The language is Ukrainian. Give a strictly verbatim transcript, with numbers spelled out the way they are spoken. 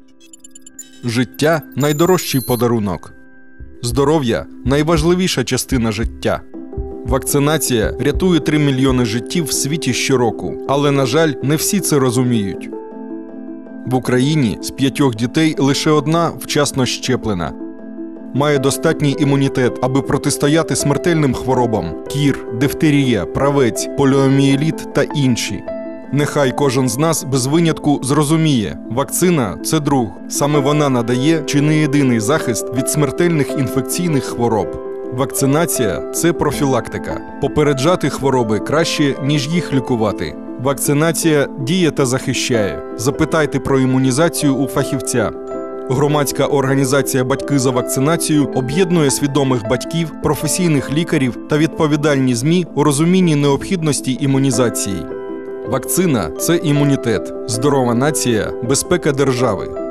Життя – найдорожчий подарунок. Здоров'я – найважливіша частина життя. Вакцинація рятує три мільйони життів в світі щороку, але, на жаль, не всі це розуміють. В Україні з п'ятьох дітей лише одна вчасно щеплена. Має достатній імунітет, аби протистояти смертельним хворобам – кір, дифтерія, правець, поліомієліт та інші. Нехай кожен з нас без винятку зрозуміє – вакцина – це друг. Саме вона надає чи не єдиний захист від смертельних інфекційних хвороб. Вакцинація – це профілактика. Попереджати хвороби краще, ніж їх лікувати. Вакцинація діє та захищає. Запитайте про імунізацію у фахівця. Громадська організація «Батьки за вакцинацію» об'єднує свідомих батьків, професійних лікарів та відповідальні ЗМІ у розумінні необхідності імунізації. Вакцина – це імунітет. Здорова нація – безпека держави.